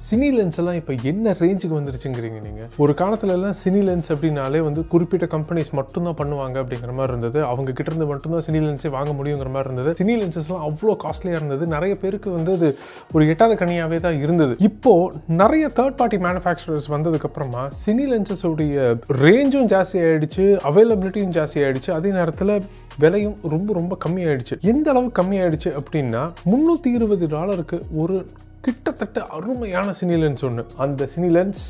Cine lens எல்லாம் இப்போ என்ன ரேஞ்சுக்கு வந்துருச்சுங்கிறீங்க நீங்கள்? ஒரு காலத்துலலாம் சினி லென்ஸ் அப்படின்னாலே வந்து குறிப்பிட்ட கம்பெனிஸ் மட்டும்தான் பண்ணுவாங்க அப்படிங்கிற மாதிரி இருந்தது. அவங்க கிட்ட இருந்து மட்டும்தான் சினி லென்ஸே வாங்க முடியுங்கிற மாதிரி இருந்தது. சினி லென்சஸ்லாம் அவ்வளோ காஸ்ட்லியாக இருந்தது. நிறைய பேருக்கு வந்து அது ஒரு எட்டாத கனியாகவே தான் இருந்தது. இப்போது நிறைய தேர்ட் பார்ட்டி மேனுஃபேக்சரர்ஸ் வந்ததுக்கப்புறமா சினி லென்சஸோடைய ரேஞ்சும் ஜாஸ்தி ஆகிடுச்சு, அவைலபிலிட்டியும் ஜாஸ்தி ஆகிடுச்சு, அதே நேரத்தில் விலையும் ரொம்ப ரொம்ப கம்மியாயிடுச்சு. எந்த அளவு கம்மியாயிடுச்சு அப்படின்னா $320 ஒரு கிட்டத்தட்ட அருமையான சினி லென்ஸ் ஒன்று. அந்த சினி லென்ஸ்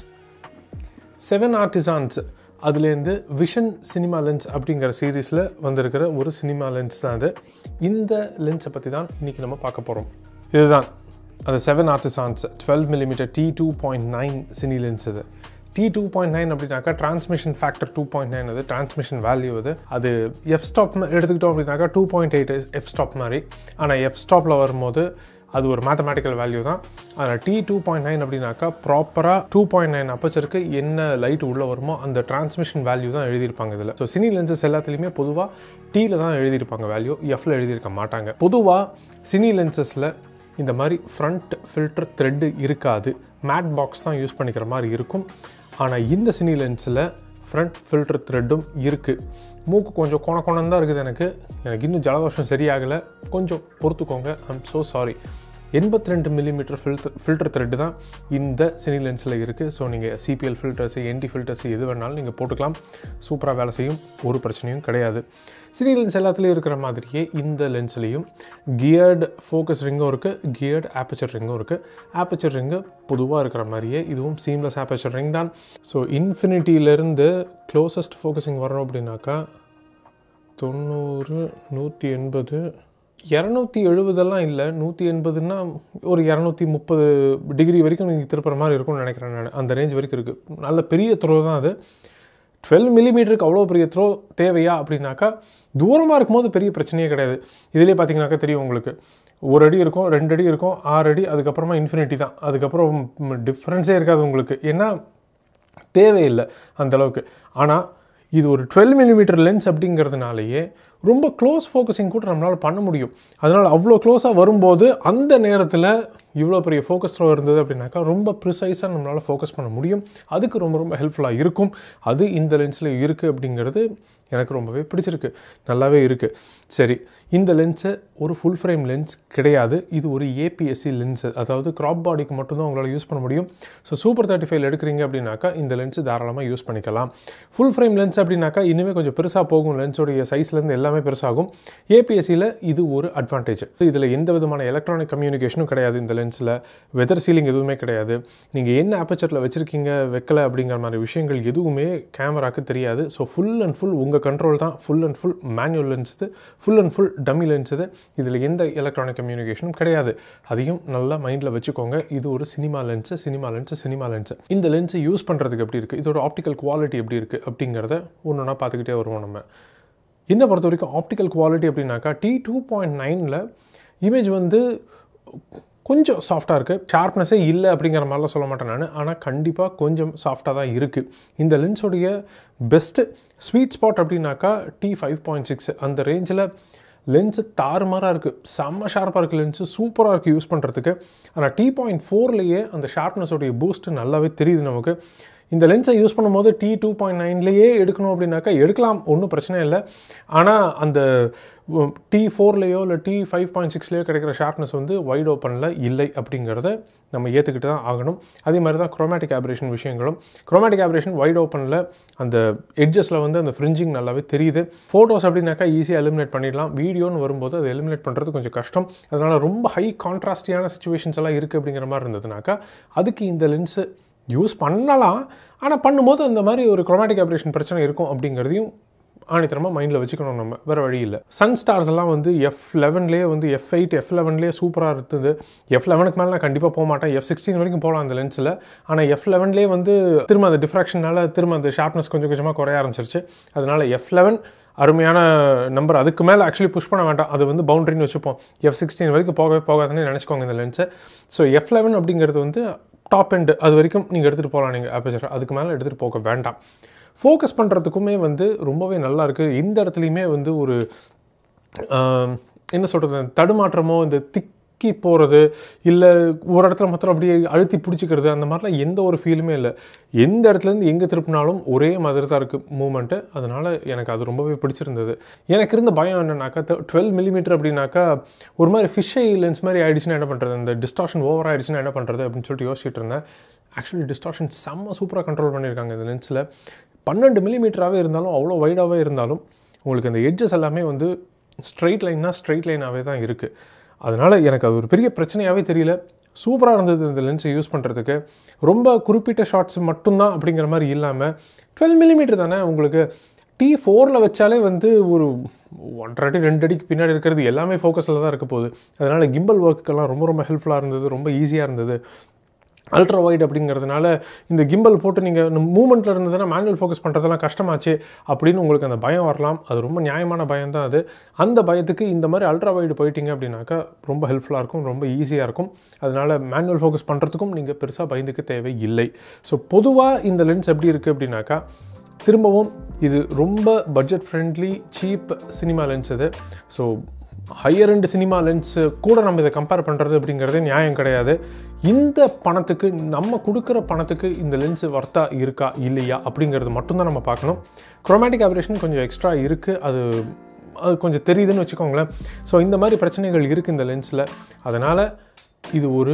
7 ஆர்டிசான்ஸ் அதுலேருந்து விஷன் சினிமா லென்ஸ் அப்படிங்கிற சீரீஸில் வந்திருக்கிற ஒரு சினிமா லென்ஸ் தான் அது. இந்த லென்ஸை பற்றி தான் இன்றைக்கி நம்ம பார்க்க போகிறோம். இதுதான் அது 7 artisans 12mm T2.9 cine lens. இது T2.9 அப்படின்னாக்கா டிரான்ஸ்மிஷன் ஃபேக்டர் 2.9, அது டிரான்ஸ்மிஷன் வேல்யூ. அது எஃப் ஸ்டாப் எடுத்துக்கிட்டோம் அப்படின்னாக்கா 2.8 எஃப் ஸ்டாப் மாதிரி. ஆனால் எஃப் ஸ்டாப்பில் வரும்போது அது ஒரு மேத்தமேட்டிக்கல் வேல்யூ தான். அதில் T2.9 அப்படின்னாக்கா ப்ராப்பராக 2.9 அப்பச்சருக்கு என்ன லைட் உள்ளே வருமோ அந்த டிரான்ஸ்மிஷன் வேல்யூ தான் எழுதியிருப்பாங்க இதில். ஸோ சினி லென்சஸ் எல்லாத்துலேயுமே பொதுவாக Tயில் தான் எழுதியிருப்பாங்க வேல்யூ, எஃப்ல எழுதியிருக்க மாட்டாங்க. பொதுவாக சினி லென்சஸில் இந்த மாதிரி ஃப்ரண்ட் ஃபில்டர் த்ரெட்டு இருக்காது, மேட் பாக்ஸ் தான் யூஸ் பண்ணிக்கிற மாதிரி இருக்கும். ஆனால் இந்த சினி லென்ஸில் ஃப்ரண்ட் ஃபில்டர் த்ரெட்டும் இருக்குது. மூக்கு கொஞ்சம் கோணம் தான் இருக்குது. எனக்கு இன்னும் ஜலதோஷம் சரியாகலை, கொஞ்சம் பொறுத்துக்கோங்க. I'm so sorry. 82mm filter thread தான் இந்த சினி லென்ஸில் இருக்குது. ஸோ நீங்கள் சிபிஎல் ஃபில்டர்ஸு, என்டி ஃபில்டர்ஸு எது வேணாலும் நீங்கள் போட்டுக்கலாம். சூப்பராக வேலை செய்யும், ஒரு பிரச்சனையும் கிடையாது. சினி லென்ஸ் எல்லாத்துலேயும் இருக்கிற மாதிரியே இந்த லென்ஸ்லேயும் கியர்டு ஃபோக்கஸ் ரிங்கும் இருக்குது, கியர்டு ஆப்பச்சர் ரிங்கும் இருக்குது. ஆப்பச்சர் ரிங்கு பொதுவாக இருக்கிற மாதிரியே இதுவும் சீம்லெஸ் ஆப்பச்சர் ரிங் தான். ஸோ இன்ஃபினிட்டியிலேருந்து க்ளோசஸ்ட் ஃபோக்கஸிங் வரணும் அப்படின்னாக்கா 90, 180, 270 இல்லை, 180ன்னா ஒரு 230 டிகிரி வரைக்கும் நீங்கள் திருப்புற மாதிரி இருக்கும்னு நினைக்கிறேன் நான். அந்த ரேஞ்ச் வரைக்கும் இருக்குது. நல்ல பெரிய த்ரோ தான் அது. 12mm அவ்வளோ பெரிய த்ரோ தேவையா அப்படின்னாக்கா தூரமாக இருக்கும்போது பெரிய பிரச்சனையே கிடையாது. இதிலே பார்த்தீங்கன்னாக்கா தெரியும் உங்களுக்கு, 1 அடி இருக்கும், 2 அடி இருக்கும், 6 அடி, அதுக்கப்புறமா இன்ஃபினிட்டி தான். அதுக்கப்புறம் டிஃப்ரென்ஸே இருக்காது உங்களுக்கு, ஏன்னா தேவையில்லை அந்தளவுக்கு. ஆனால் இது ஒரு 12mm லென்ஸ் அப்படிங்கிறதுனாலேயே ரொம்ப க்ளோஸ் ஃபோக்கஸிங் கூட நம்மளால் பண்ண முடியும். அதனால் அவ்வளோ க்ளோஸாக வரும்போது அந்த நேரத்தில் இவ்வளோ பெரிய ஃபோக்கஸ் த்ரோ இருந்தது அப்படின்னாக்கா ரொம்ப ப்ரிசைஸாக நம்மளால் ஃபோக்கஸ் பண்ண முடியும். அதுக்கு ரொம்ப ரொம்ப ஹெல்ப்ஃபுல்லாக இருக்கும். அது இந்த லென்ஸில் இருக்குது அப்படிங்கிறது எனக்கு ரொம்பவே பிடிச்சிருக்கு, நல்லாவே இருக்குது. சரி, இந்த லென்ஸு ஒரு ஃபுல் ஃப்ரேம் லென்ஸ் கிடையாது. இது ஒரு ஏபிஎஸ்சி லென்ஸு, அதாவது க்ராப் பாடிக்கு மட்டும்தான் உங்களால் யூஸ் பண்ண முடியும். ஸோ சூப்பர் 35 எடுக்கிறீங்க அப்படின்னாக்கா இந்த லென்ஸு தாராளமாக யூஸ் பண்ணிக்கலாம். ஃபுல் ஃப்ரேம் லென்ஸ் அப்படின்னாக்கா இன்னுமே கொஞ்சம் பெருசாக போகும், லென்ஸோடைய சைஸ்லேருந்து எல்லாமே பெருசாகும். ஏபிஎஸ்சியில் இது ஒரு அட்வான்டேஜ். இதில் எந்த விதமான எலக்ட்ரானிக் கம்யூனிகேஷனும் கிடையாது. இந்த லென்ஸில் வெதர் சீலிங் எதுவுமே கிடையாது. நீங்கள் என்ன ஆப்பச்சரில் வச்சுருக்கீங்க வைக்கல அப்படிங்கிற மாதிரி விஷயங்கள் எதுவுமே கேமராவுக்கு தெரியாது. ஸோ ஃபுல் அண்ட் ஃபுல் உங்கள் கண்ட்ரோல் தான். Full and full manual lens இது, full and full dummy lens இது. இதில் எந்த எலக்ட்ரானிக் கம்யூனிகேஷனும் கிடையாது. அதையும் நல்லா மைண்டில் வச்சுக்கோங்க. இது ஒரு cinema lens, cinema lens, cinema lens. இந்த லென்ஸை யூஸ் பண்ணுறதுக்கு எப்படி இருக்குது, இதோட ஆப்டிக்கல் குவாலிட்டி எப்படி இருக்குது அப்படிங்கிறத ஒன்று பார்த்துக்கிட்டே வருவோம். நம்ம என்ன பொறுத்த வரைக்கும் ஆப்டிக்கல் குவாலிட்டி அப்படின்னாக்கா T2.9ல் இமேஜ் வந்து கொஞ்சம் சாஃப்டாக இருக்குது. ஷார்ப்னஸே இல்லை அப்படிங்கிற மாதிரிலாம் சொல்ல மாட்டேன் நான், ஆனால் கண்டிப்பாக கொஞ்சம் சாஃப்டாக தான் இருக்குது. இந்த லென்ஸோடைய பெஸ்ட்டு ஸ்வீட் ஸ்பாட் அப்படின்னாக்கா T5.6 அந்த ரேஞ்சில் லென்ஸு தாறுமாறாக இருக்குது. செம்ம ஷார்ப்பாக இருக்குது லென்ஸு, சூப்பராக இருக்குது யூஸ் பண்ணுறதுக்கு. ஆனால் T.4லேயே அந்த ஷார்ப்னஸோடைய பூஸ்ட்டு நல்லாவே தெரியுது நமக்கு. இந்த லென்ஸை யூஸ் பண்ணும்போது T2.9லேயே எடுக்கணும் அப்படின்னாக்கா எடுக்கலாம், ஒன்றும் பிரச்சனை இல்லை. ஆனால் அந்த T4லேயோ இல்லை T5.6லேயோ கிடைக்கிற ஷார்ப்னஸ் வந்து வைட் ஓப்பனில் இல்லை அப்படிங்கிறத நம்ம ஏற்றுக்கிட்டு தான் ஆகணும். அதே மாதிரி தான் குரோமேட்டிக் ஆப்ரேஷன் விஷயங்களும். குரோமேட்டிக் ஆப்ரேஷன் வைட் ஓப்பனில் அந்த எட்ஜஸில் வந்து அந்த ஃப்ரிஞ்சிங் நல்லாவே தெரியுது. ஃபோட்டோஸ் அப்படின்னாக்கா ஈஸியாக எலிமினேட் பண்ணிடலாம். வீடியோன்னு வரும்போது அதை எலிமினேட் பண்ணுறது கொஞ்சம் கஷ்டம். அதனால் ரொம்ப ஹை கான்ட்ராஸ்டியான சிச்சுவேஷன்ஸ் எல்லாம் இருக்குது அப்படிங்கிற மாதிரி இருந்ததுனாக்கா அதுக்கு இந்த லென்ஸு யூஸ் பண்ணலாம். ஆனால் பண்ணும்போது அந்த மாதிரி ஒரு குரோமேட்டிக் ஆப்ரேஷன் பிரச்சனை இருக்கும் அப்படிங்கிறதையும் ஆணித்தரமாக மைண்டில் வச்சுக்கணும். நம்ம வேறு வழி இல்லை. சன் ஸ்டார்ஸ் எல்லாம் வந்து F11லேயே வந்து F8, F11லேயே சூப்பராக இருந்தது. F11க்கு மேலே நான் கண்டிப்பாக போக மாட்டேன். F16 வரைக்கும் போகலாம் அந்த லென்ஸில். ஆனால் F11லேயே வந்து திரும்ப அந்த டிஃப்ராக்ஷனால் திரும்ப அந்த ஷார்ப்னஸ் கொஞ்சம் கொஞ்சமாக குறைய ஆரம்பிச்சிருச்சு. அதனால் F11 அருமையான நம்பர். அதுக்கு மேலே ஆக்சுவலி புஷ் பண்ண வேண்டாம், அது வந்து பவுண்டரின்னு வச்சுப்போம். F16 வரைக்கும் போகாதுன்னு நினச்சிக்கோங்க இந்த லென்ஸை. ஸோ F11 அப்படிங்கிறது வந்து டாப் எண்டு, அது வரைக்கும் நீங்கள் எடுத்துகிட்டு போகலாம் நீங்கள் ஆப்பர்ச்சர். அதுக்கு மேலே எடுத்துகிட்டு போக வேண்டாம். ஃபோக்கஸ் பண்ணுறதுக்குமே வந்து ரொம்பவே நல்லா இருக்குது. இந்த இடத்துலையுமே வந்து ஒரு என்ன சொல்கிறது, தடுமாற்றமோ இந்த திக் நக்கி போகிறது இல்லை ஒரு இடத்துல மாத்திரம் அப்படியே அழுத்தி பிடிச்சிக்கிறது அந்த மாதிரிலாம் எந்த ஒரு ஃபீலுமே இல்லை. எந்த இடத்துலேருந்து எங்கே திருப்பினாலும் ஒரே மாதிரி தான் இருக்குது மூமெண்ட்டு. அதனால் எனக்கு அது ரொம்பவே பிடிச்சிருந்தது. எனக்கு இருந்த பயம் என்னன்னாக்கா 12 மில்லிமீட்டர் அப்படின்னாக்கா ஒரு மாதிரி ஃபிஷ்ஷை லென்ஸ் மாதிரி ஆகிடுச்சுன்னா என்ன பண்ணுறது, இந்த டிஸ்டார்ஷன் ஓவர் ஆகிடுச்சுன்னா என்ன பண்ணுறது அப்படின்னு சொல்லிட்டு யோசிச்சுட்டு இருந்தேன். ஆக்சுவலி டிஸ்டார்ஷன் செம்ம சூப்பராக கண்ட்ரோல் பண்ணியிருக்காங்க இந்த லென்ஸில். 12 மில்லிமீட்டராகவே இருந்தாலும் அவ்வளோ வைடாகவே இருந்தாலும் உங்களுக்கு அந்த எட்ஜஸ் எல்லாமே வந்து ஸ்ட்ரெயிட் லைனாகவே தான் இருக்குது. அதனால் எனக்கு அது ஒரு பெரிய பிரச்சனையாகவே தெரியல. சூப்பராக இருந்தது இந்த லென்ஸை யூஸ் பண்ணுறதுக்கு. ரொம்ப குறிப்பிட்ட ஷார்ட்ஸ் மட்டும்தான் அப்படிங்கிற மாதிரி இல்லாமல் 12 மில்லிமீட்டர் தானே, உங்களுக்கு T4 வச்சாலே வந்து ஒரு 1.5 அடி 2 அடிக்கு பின்னாடி இருக்கிறது எல்லாமே ஃபோக்கஸில் தான் இருக்க போகுது. அதனால் கிம்பல் ஒர்க்குக்கெல்லாம் ரொம்ப ரொம்ப ஹெல்ப்ஃபுல்லாக இருந்தது, ரொம்ப ஈஸியாக இருந்தது. அல்ட்ரா வைட் அப்படிங்கிறதுனால இந்த கிம்பல் போட்டு நீங்கள் மூமெண்ட்டில் இருந்ததுன்னா மேனுவல் ஃபோக்கஸ் பண்ணுறதெல்லாம் கஷ்டமாச்சு அப்படின்னு உங்களுக்கு அந்த பயம் வரலாம். அது ரொம்ப நியாயமான பயம் தான் அது. அந்த பயத்துக்கு இந்த மாதிரி அல்ட்ரா வைடு போயிட்டீங்க அப்படின்னாக்கா ரொம்ப ஹெல்ப்ஃபுல்லாக இருக்கும், ரொம்ப ஈஸியாக இருக்கும். அதனால் மேனுவல் ஃபோக்கஸ் பண்ணுறதுக்கும் நீங்கள் பெருசாக பயந்துக்க தேவையில்லை. ஸோ பொதுவாக இந்த லென்ஸ் எப்படி இருக்குது அப்படின்னாக்கா, திரும்பவும் இது ரொம்ப budget friendly cheap cinema lens இது. So higher end cinema lens கூட நம்ம இதை கம்பேர் பண்ணுறது அப்படிங்கிறதே நியாயம் கிடையாது. இந்த பணத்துக்கு நம்ம கொடுக்குற பணத்துக்கு இந்த லென்ஸு வர்த்தா இருக்கா இல்லையா அப்படிங்கிறது மட்டும்தான் நம்ம பார்க்கணும். குரோமேட்டிக் ஆபரேஷன் கொஞ்சம் எக்ஸ்ட்ரா இருக்குது, அது கொஞ்சம் தெரியுதுன்னு வச்சுக்கோங்களேன். ஸோ இந்த மாதிரி பிரச்சனைகள் இருக்குது இந்த லென்ஸில். அதனால் இது ஒரு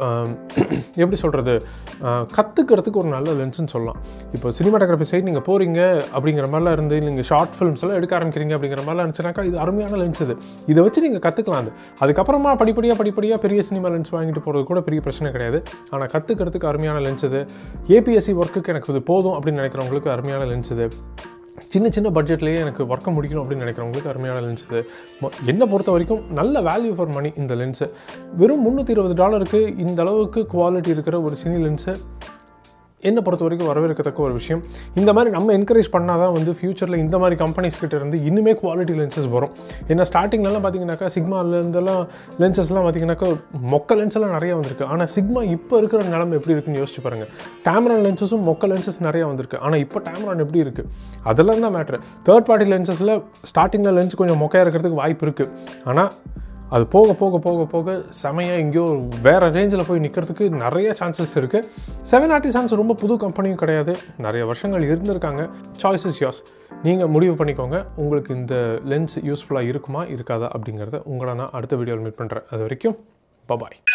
எப்படி சொல்கிறது, கற்றுக்கிறதுக்கு ஒரு நல்ல லென்ஸுன்னு சொல்லலாம். இப்போ சினிமாட்டோகிராஃபி சைடு நீங்கள் போகிறீங்க அப்படிங்கிற மாதிரிலாம் இருந்து நீங்கள் ஷார்ட் ஃபிலிம்ஸ் எல்லாம் எடுக்க ஆரம்பிக்கிறீங்க அப்படிங்கிற மாதிரிலாம் இருந்துச்சுனாக்கா இது அருமையான லென்ஸ் இது. இதை வச்சு நீங்கள் கற்றுக்கலாம். அதுக்கப்புறமா படிப்படியாக பெரிய சினிமா லென்ஸ் வாங்கிட்டு போகிறது கூட பெரிய பிரச்சனை கிடையாது. ஆனால் கற்றுக்கிறதுக்கு அருமையான லென்ஸ் இது. ஏபிஎஸ்சி ஒர்க்குக்கு எனக்கு இது போதும் அப்படின்னு நினைக்கிறவங்களுக்கு அருமையான லென்ஸ் இது. சின்ன பட்ஜெட்லேயே எனக்கு ஒர்க்கை முடிக்கணும் அப்படின்னு நினைக்கிறவங்களுக்கு அருமையான லென்ஸ் இது. என்னை பொறுத்த வரைக்கும் நல்ல வேல்யூ ஃபார் மணி இந்த லென்ஸு. வெறும் $320 இந்த அளவுக்கு குவாலிட்டி இருக்கிற ஒரு சினி லென்ஸு என்னை பொறுத்த வரைக்கும் வரவேற்கத்தக்க ஒரு விஷயம். இந்த மாதிரி நம்ம என்கரேஜ் பண்ணால் தான் வந்து ஃப்யூச்சரில் இந்த மாதிரி கம்பெனிஸ் கிட்ட இருந்து இன்னுமே குவாலிட்டி லென்சஸ் வரும். ஏன்னா ஸ்டார்டிங்லலாம் பார்த்தீங்கன்னாக்கா சிக்மாலேருந்தெல்லாம் லென்சஸ்லாம் பார்த்தீங்கன்னாக்கா மொக்க லென்ஸ் எல்லாம் நிறையா வந்திருக்கு. ஆனால் சிக்மா இப்போ இருக்கிற நிலைமை எப்படி இருக்குன்னு யோசிச்சு பாருங்கள். டேமரான் லென்சஸும் மொக்க லென்சஸ் நிறையா வந்திருக்கு. ஆனால் இப்போ டேமரான் எப்படி இருக்குது அதெல்லாம் தான் மேட்ரு. தேர்ட் பார்ட்டி லென்சஸில் ஸ்டார்டிங்கில் லென்ஸ் கொஞ்சம் மொக்கையாக இருக்கிறதுக்கு வாய்ப்பு இருக்குது. ஆனால் அது போக போக போக போக செமையாக எங்கேயோ வேறு ரேஞ்சில் போய் நிற்கிறதுக்கு நிறைய சான்சஸ் இருக்குது. 7RT ரொம்ப புது கம்பெனியும் கிடையாது, நிறைய வருஷங்கள் இருந்திருக்காங்க. Choice is yours. நீங்கள் முடிவு பண்ணிக்கோங்க உங்களுக்கு இந்த லென்ஸ் யூஸ்ஃபுல்லாக இருக்குமா இருக்காதா அப்படிங்கிறத உங்களை நான் அடுத்த வீடியோவில் மீட் பண்ணுறேன். அது வரைக்கும் பாய்.